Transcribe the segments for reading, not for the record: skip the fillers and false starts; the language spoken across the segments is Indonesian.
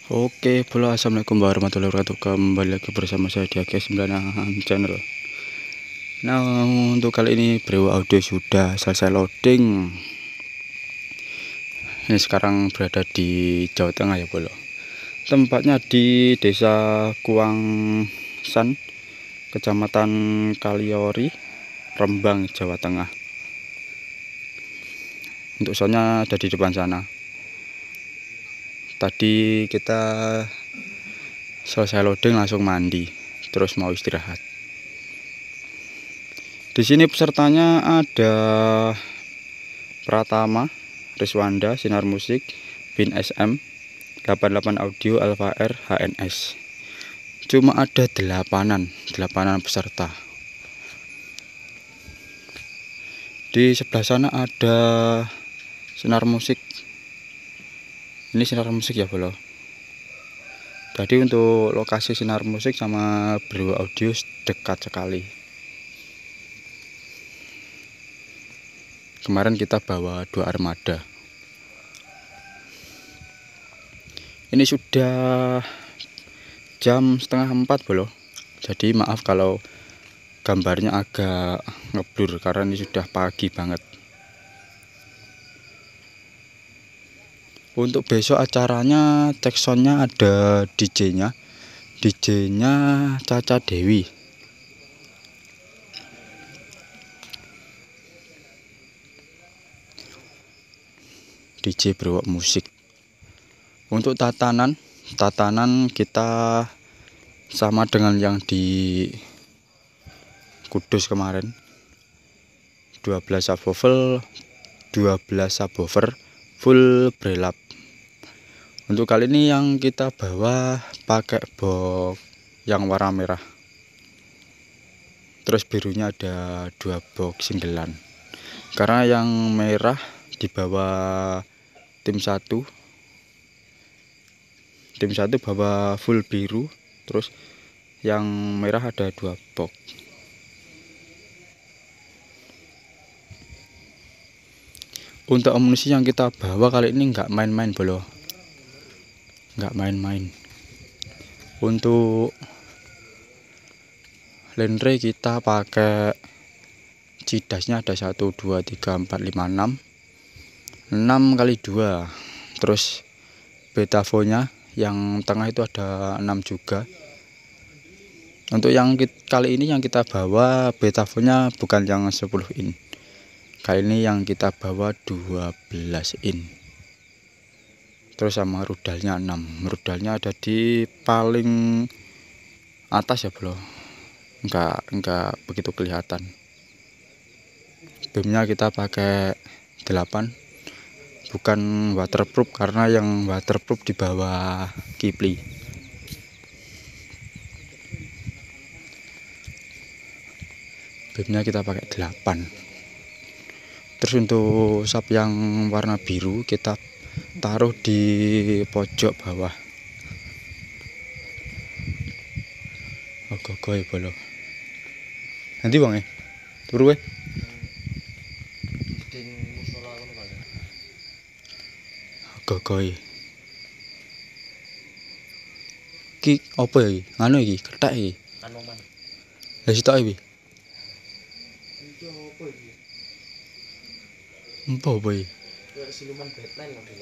Oke, halo, assalamualaikum warahmatullahi wabarakatuh. Kembali lagi bersama saya di AK9 channel. Nah, untuk kali ini Brewo Audio sudah selesai loading. Ini sekarang berada di Jawa Tengah ya, bolo. Tempatnya di Desa Kuangsan, Kecamatan Kaliori, Rembang, Jawa Tengah. Untuk soundnya ada di depan sana. Tadi kita selesai loading langsung mandi, terus mau istirahat. Di sini pesertanya ada Pratama, Riswanda, Sinar Musik, Bin SM, 88 Audio, Alfa R, HNS. Cuma ada 8 peserta. Di sebelah sana ada Sinar Musik. Ini Sinar Musik ya, bolo. Jadi untuk lokasi Sinar Musik sama Brewo Audio dekat sekali. Kemarin kita bawa 2 armada. Ini sudah jam setengah 4, bolo. Jadi maaf kalau gambarnya agak ngeblur karena ini sudah pagi banget. Untuk besok acaranya cek soundnya ada DJ-nya Caca Dewi. DJ Brewo Musik. Untuk tatanan kita sama dengan yang di Kudus kemarin. 12 subwoofer, 12 subwoofer full brelap. Untuk kali ini yang kita bawa pakai box yang warna merah. Terus birunya ada 2 box singgelan. Karena yang merah dibawa tim 1. Tim 1 bawa full biru, terus yang merah ada 2 box. Untuk amunisi yang kita bawa kali ini nggak main-main, bolo. Nggak main-main. Untuk lenre kita pakai cidasnya ada 1, 2, 3, 4, 5, 6 kali 2. Terus betavonya yang tengah itu ada 6 juga. Untuk yang kali ini yang kita bawa betavonya bukan yang 10 in. Kali ini yang kita bawa 12 in. Terus sama rudalnya 6. Rudalnya ada di paling atas ya, bro. Enggak begitu kelihatan. Bemnya kita pakai 8. Bukan waterproof karena yang waterproof di bawah Kipli. Bemnya kita pakai 8. Terus untuk sub yang warna biru kita taruh di pojok bawah. Oke, bolo. Nanti bang turu we. Oke. Ki apa ya iki? Nganu iki, kethek iki. Anoman. Lah sitok iki. Apa iki? Kayak siluman Batman ngono.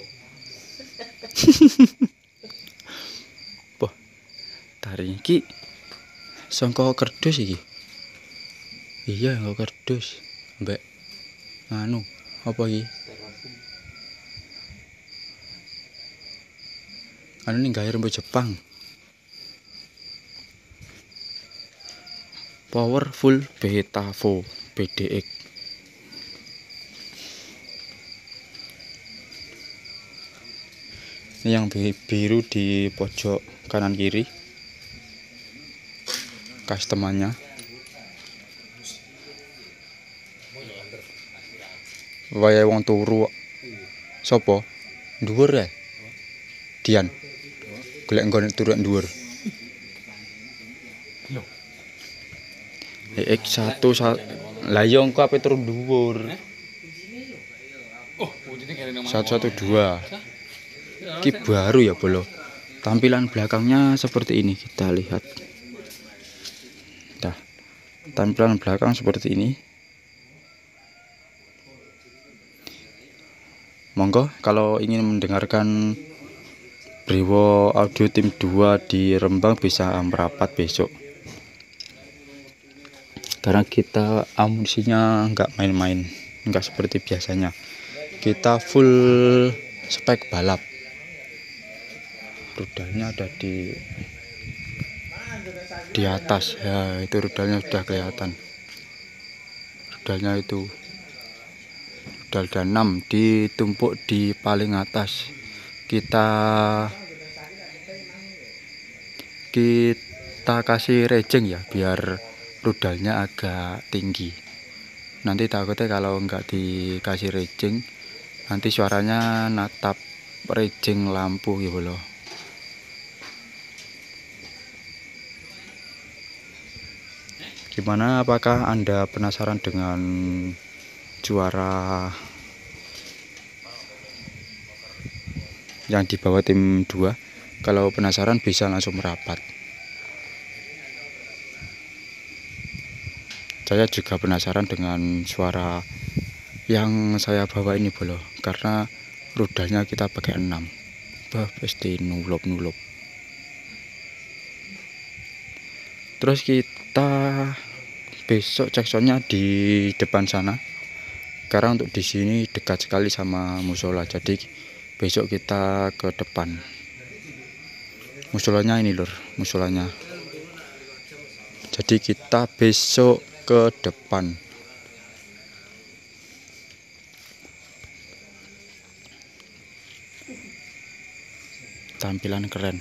Poh. Taring iki sangka kerdus iki. Iya, sangka kerdus. Mbak nganu, apa iki? Anu ning gawe rembuk Jepang. Powerful Betavo PDX. Ini yang biru di pojok kanan kiri. Customernya. Wayahe wong turu. Sopo? Dhuwur ya? Dian. Golek nggone turu dhuwur. X1 lah yo engko ape turu dhuwur. 112. Ki baru ya, bolo. Tampilan belakangnya seperti ini, kita lihat. Nah, tampilan belakang seperti ini. Monggo kalau ingin mendengarkan Brewo Audio Tim 2 di Rembang bisa merapat besok. Karena kita amunisinya nggak main-main, nggak seperti biasanya. Kita full spek balap. Rudalnya ada di atas ya, itu rudalnya sudah kelihatan. Rudalnya itu rudal dan 6 ditumpuk di paling atas. Kita kasih rejeng ya, biar rudalnya agak tinggi. Nanti takutnya kalau nggak dikasih rejeng, nanti suaranya natap rejeng lampu gitu loh. Gimana, apakah Anda penasaran dengan juara yang dibawa tim 2? Kalau penasaran bisa langsung merapat. Saya juga penasaran dengan suara yang saya bawa ini bolo, karena rudalnya kita pakai 6. Pasti nulop. Terus kita besok ceksonya di depan sana, karena untuk di sini dekat sekali sama musola, jadi besok kita ke depan. Musolanya ini lur, musolanya. Jadi kita besok ke depan. Tampilan keren.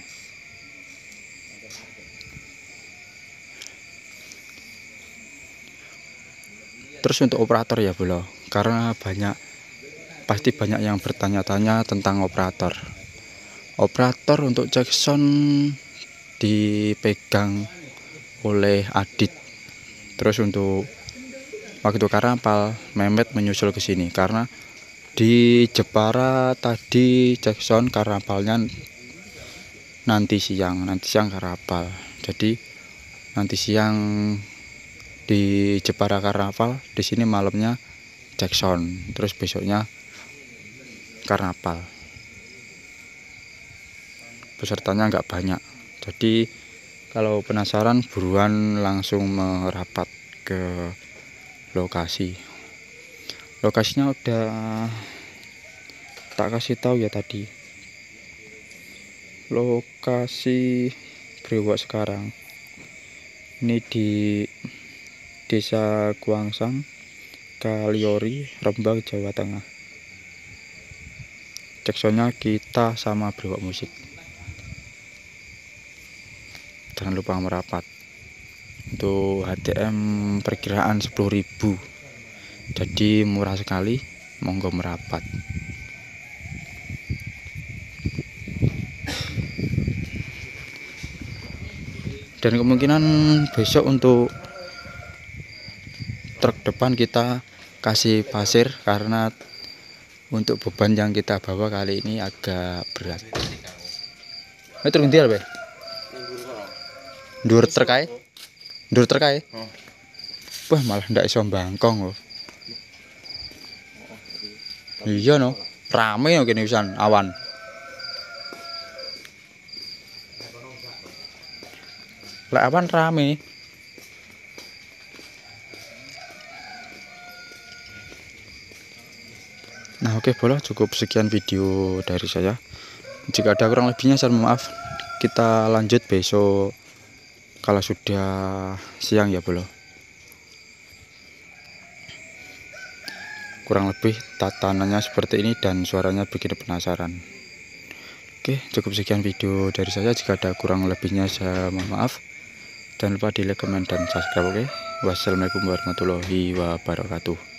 Terus untuk operator ya bolo, karena pasti banyak yang bertanya-tanya tentang operator. Operator untuk cek sound dipegang oleh Adit. Terus untuk waktu Karapal, Mehmet menyusul ke sini karena di Jepara tadi cek sound Karapalnya nanti siang Karapal. Jadi nanti siang di Jepara Karnaval, di sini malamnya cek sound, terus besoknya Karnaval. Pesertanya nggak banyak, jadi kalau penasaran buruan langsung merapat ke lokasi. Lokasinya udah tak kasih tahu ya tadi. Lokasi Brewo sekarang ini di Desa Kuangsang, Kaliori, Rembang, Jawa Tengah. Ceksonya kita sama Brewo Musik. Jangan lupa merapat. Untuk HTM perkiraan 10.000. Jadi murah sekali, monggo merapat. Dan kemungkinan besok untuk truk depan kita kasih pasir, karena untuk beban yang kita bawa kali ini agak berat. Truk ndi be? Ndur terkai? Wah, malah ndak iso bangkong loh. Iya no, rame yo kene wisan awan. Lek awan rame. Nah oke bolo, cukup sekian video dari saya. Jika ada kurang lebihnya saya mohon maaf. Kita lanjut besok kalau sudah siang ya bolo. Kurang lebih tatanannya seperti ini dan suaranya bikin penasaran. Oke, cukup sekian video dari saya. Jika ada kurang lebihnya saya mohon maaf. Jangan lupa di like, komen, dan subscribe. Oke, wassalamualaikum warahmatullahi wabarakatuh.